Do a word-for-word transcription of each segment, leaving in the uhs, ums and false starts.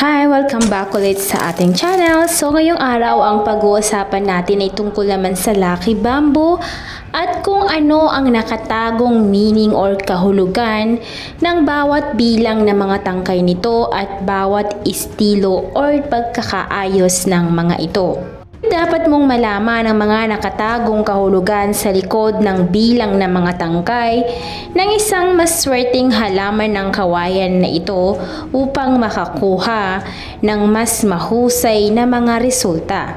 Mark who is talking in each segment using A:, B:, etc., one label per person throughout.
A: Hi! Welcome back ulit sa ating channel. So ngayong araw ang pag-uusapan natin ay tungkol naman sa Lucky Bamboo at kung ano ang nakatagong meaning or kahulugan ng bawat bilang ng mga tangkay nito at bawat estilo or pagkakaayos ng mga ito. Dapat mong malaman ang mga nakatagong kahulugan sa likod ng bilang ng mga tangkay ng isang maswerteng halaman ng kawayan na ito upang makakuha ng mas mahusay na mga resulta.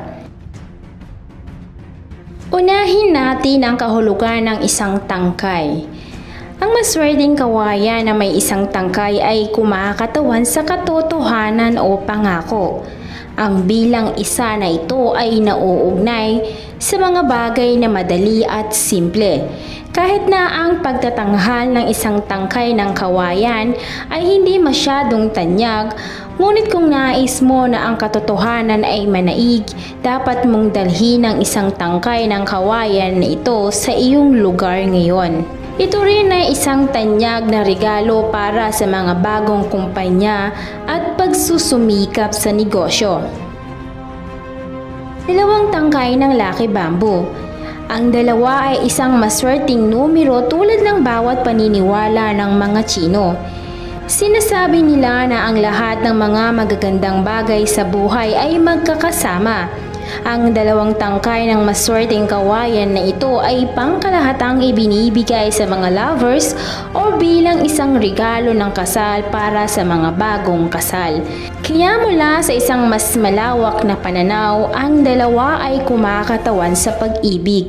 A: Unahin natin ang kahulugan ng isang tangkay. Ang maswerteng kawayan na may isang tangkay ay kumakatawan sa katotohanan o pangako. Ang bilang isa na ito ay nauugnay sa mga bagay na madali at simple. Kahit na ang pagtatanghal ng isang tangkay ng kawayan ay hindi masyadong tanyag, ngunit kung nais mo na ang katotohanan ay manaig, dapat mong dalhin ang isang tangkay ng kawayan na ito sa iyong lugar ngayon. Ito rin ay isang tanyag na regalo para sa mga bagong kumpanya at pagsusumikap sa negosyo. Dalawang tangkay ng Lucky Bamboo. Ang dalawa ay isang maswerteng numero tulad ng bawat paniniwala ng mga Tsino. Sinasabi nila na ang lahat ng mga magagandang bagay sa buhay ay magkakasama. Ang dalawang tangkay ng maswerteng kawayan na ito ay pangkalahatang ibinibigay sa mga lovers o bilang isang regalo ng kasal para sa mga bagong kasal. Kaya mula sa isang mas malawak na pananaw, ang dalawa ay kumakatawan sa pag-ibig.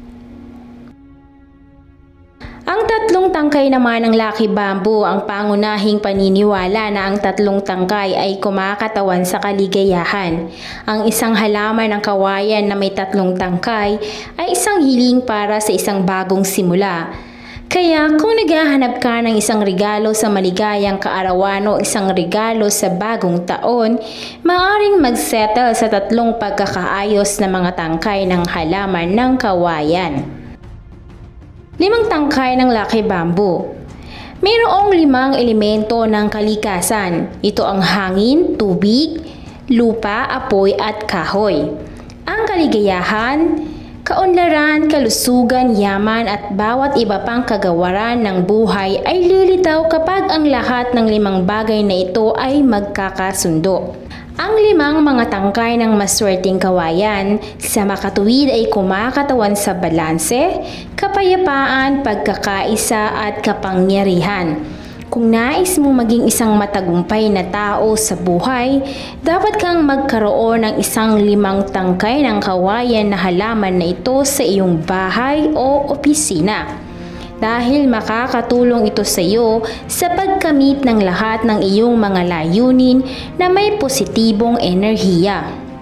A: Ang tatlong tangkay naman ng Lucky Bamboo, ang pangunahing paniniwala na ang tatlong tangkay ay kumakatawan sa kaligayahan. Ang isang halaman ng kawayan na may tatlong tangkay ay isang hiling para sa isang bagong simula. Kaya kung naghahanap ka ng isang regalo sa maligayang kaarawan o isang regalo sa bagong taon, maaaring mag-settle sa tatlong pagkakaayos na mga tangkay ng halaman ng kawayan. Limang tangkay ng Lucky Bamboo. Mayroong limang elemento ng kalikasan. Ito ang hangin, tubig, lupa, apoy at kahoy. Ang kaligayahan, kaunlaran, kalusugan, yaman at bawat iba pang kagawaran ng buhay ay lilitaw kapag ang lahat ng limang bagay na ito ay magkakasundo. Ang limang mga tangkay ng maswerteng kawayan sa makatuwid ay kumakatawan sa balanse, kapayapaan, pagkakaisa at kapangyarihan. Kung nais mong maging isang matagumpay na tao sa buhay, dapat kang magkaroon ng isang limang tangkay ng kawayan na halaman na ito sa iyong bahay o opisina. Dahil makakatulong ito sa iyo sa pagkamit ng lahat ng iyong mga layunin na may positibong enerhiya.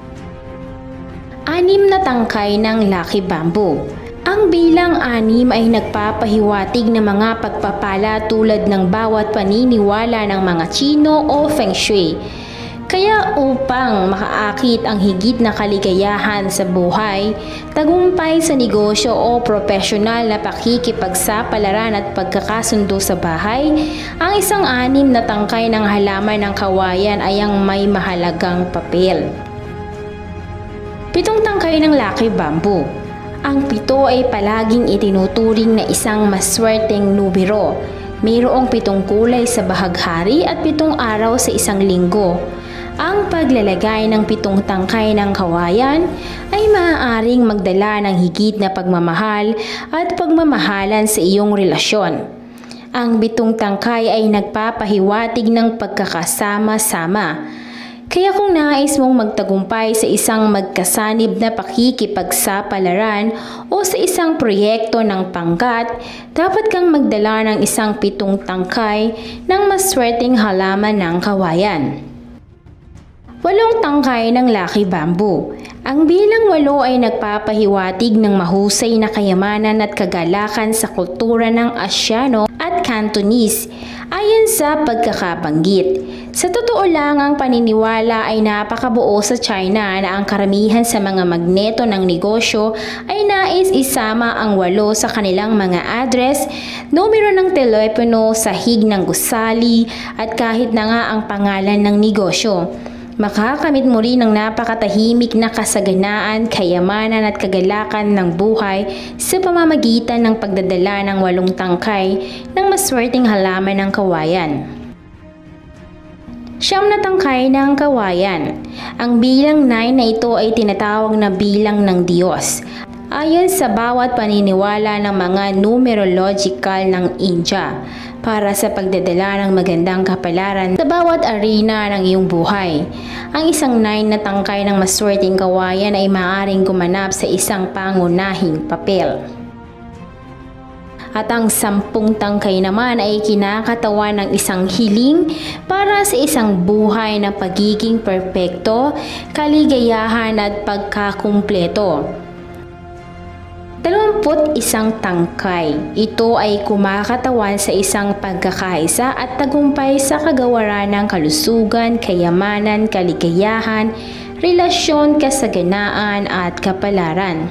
A: Anim na tangkay ng Lucky Bamboo. Ang bilang anim ay nagpapahiwatig ng mga pagpapala tulad ng bawat paniniwala ng mga Tsino o Feng Shui. Kaya upang makaakit ang higit na kaligayahan sa buhay, tagumpay sa negosyo o profesional na pakikipagsapalaran at pagkakasundo sa bahay, ang isang anim na tangkay ng halaman ng kawayan ay ang may mahalagang papel. Pitong tangkay ng Lucky Bamboo. Ang pito ay palaging itinuturing na isang maswerteng numero. Mayroong pitong kulay sa bahaghari at pitong araw sa isang linggo. Ang paglalagay ng pitong tangkay ng kawayan ay maaaring magdala ng higit na pagmamahal at pagmamahalan sa iyong relasyon. Ang pitong tangkay ay nagpapahiwatig ng pagkakasama-sama. Kaya kung nais mong magtagumpay sa isang magkasanib na pakikipagsapalaran o sa isang proyekto ng pangkat, dapat kang magdala ng isang pitong tangkay ng maswerteng halaman ng kawayan. Walong tangkay ng Lucky Bamboo. Ang bilang walo ay nagpapahiwatig ng mahusay na kayamanan at kagalakan sa kultura ng Asyano at Cantonese ayon sa pagkakabanggit. Sa totoo lang, ang paniniwala ay napakabuo sa China na ang karamihan sa mga magneto ng negosyo ay nais isama ang walo sa kanilang mga address, numero ng telepono, sahig ng gusali at kahit na nga ang pangalan ng negosyo. Makakamit mo rin ng napakatahimik na kasaganaan, kayamanan at kagalakan ng buhay sa pamamagitan ng pagdadala ng walong tangkay ng maswerteng halaman ng kawayan. Siyam na tangkay ng kawayan. Ang bilang nine na ito ay tinatawag na bilang ng Diyos. Ayon sa bawat paniniwala ng mga numerological ng India, para sa pagdadala ng magandang kapalaran sa bawat arena ng iyong buhay. Ang isang nine na tangkay ng maswerteng kawayan ay maaaring gumanap sa isang pangunahing papel. At ang sampung tangkay naman ay kinakatawan ng isang hiling para sa isang buhay na pagiging perpekto, kaligayahan at pagkakumpleto. Dalawamput isang tangkay. Ito ay kumakatawan sa isang pagkakaisa at tagumpay sa kagawaran ng kalusugan, kayamanan, kaligayahan, relasyon, kasaganaan at kapalaran.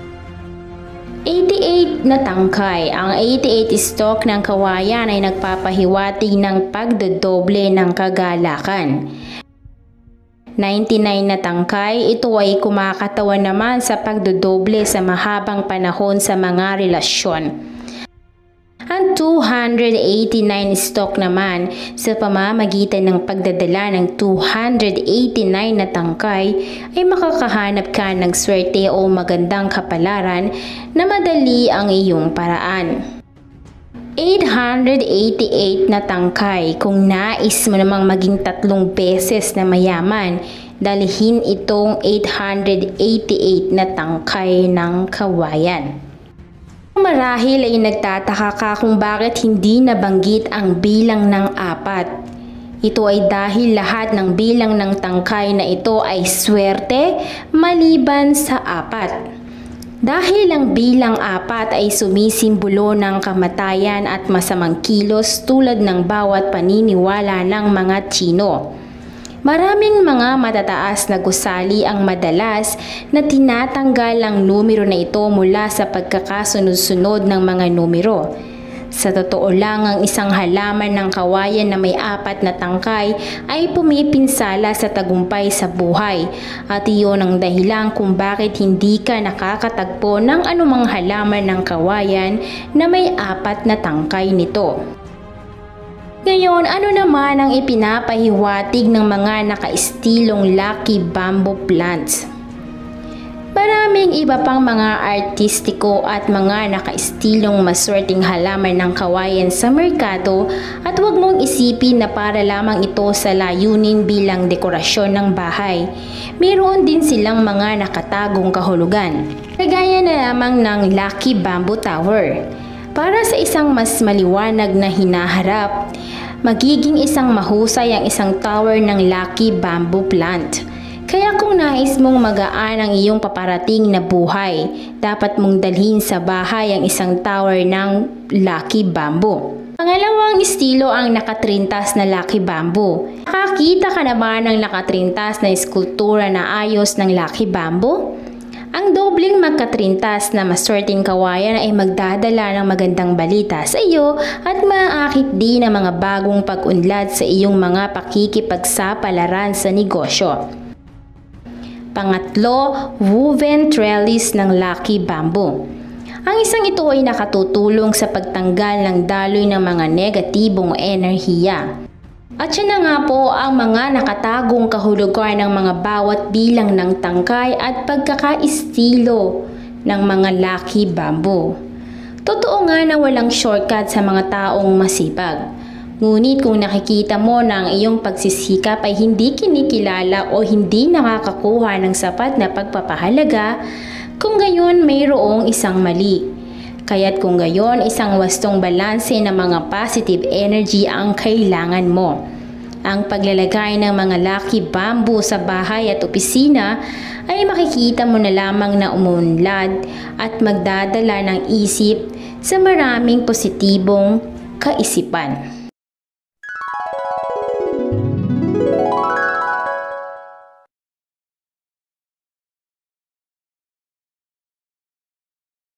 A: eighty-eight na tangkay. Ang eighty-eight stalk ng kawayan ay nagpapahiwatig ng pagdodoble ng kagalakan. ninety-nine na tangkay, ito ay kumakatawan naman sa pagdodoble sa mahabang panahon sa mga relasyon. Ang two hundred eighty-nine stalk naman sa pamamagitan ng pagdadala ng two hundred eighty-nine na tangkay ay makakahanap ka ng swerte o magandang kapalaran na madali ang iyong paraan. eight hundred eighty-eight na tangkay. Kung nais mo namang maging tatlong beses na mayaman, dalhin itong eight hundred eighty-eight na tangkay ng kawayan. Marahil ay nagtataka ka kung bakit hindi nabanggit ang bilang ng apat. Ito ay dahil lahat ng bilang ng tangkay na ito ay swerte maliban sa apat. Dahil ang bilang apat ay sumisimbolo ng kamatayan at masamang kilos tulad ng bawat paniniwala ng mga Tsino. Maraming mga matataas na gusali ang madalas na tinatanggal ang numero na ito mula sa pagkakasunod-sunod ng mga numero. Sa totoo lang, ang isang halaman ng kawayan na may apat na tangkay ay pumipinsala sa tagumpay sa buhay at iyon ang dahilan kung bakit hindi ka nakakatagpo ng anumang halaman ng kawayan na may apat na tangkay nito. Ngayon, ano naman ang ipinapahiwatig ng mga nakaistilong lucky bamboo plants? Maraming iba pang mga artistiko at mga nakaistilong maswerteng halaman ng kawayan sa merkado at huwag mong isipin na para lamang ito sa layunin bilang dekorasyon ng bahay. Mayroon din silang mga nakatagong kahulugan, kagaya na lamang ng Lucky Bamboo Tower. Para sa isang mas maliwanag na hinaharap, magiging isang mahusay ang isang tower ng Lucky Bamboo Plant. Kaya kung nais mong magaan ang iyong paparating na buhay, dapat mong dalhin sa bahay ang isang tower ng Lucky Bamboo. Pangalawang estilo ang nakatrintas na Lucky Bamboo. Nakakita ka na ba ng nakatrintas na eskultura na ayos ng Lucky Bamboo? Ang dobleng magkatrintas na maswerteng kawayan ay magdadala ng magandang balita sa iyo at maaakit din ang mga bagong pag-unlad sa iyong mga pakikipagsapalaran sa negosyo. Pangatlo, woven trellis ng Lucky Bamboo. Ang isang ito ay nakatutulong sa pagtanggal ng daloy ng mga negatibong enerhiya. At siya na nga po ang mga nakatagong kahulugan ng mga bawat bilang ng tangkay at pagkakaistilo ng mga Lucky Bamboo. Totoo nga na walang shortcut sa mga taong masipag. Ngunit kung nakikita mo na ang iyong pagsisikap ay hindi kinikilala o hindi nakakakuha ng sapat na pagpapahalaga, kung gayon mayroong isang mali. Kaya't kung gayon, isang wastong balanse ng mga positive energy ang kailangan mo. Ang paglalagay ng mga Lucky Bamboo sa bahay at opisina ay makikita mo na lamang na umunlad at magdadala ng isip sa maraming positibong kaisipan.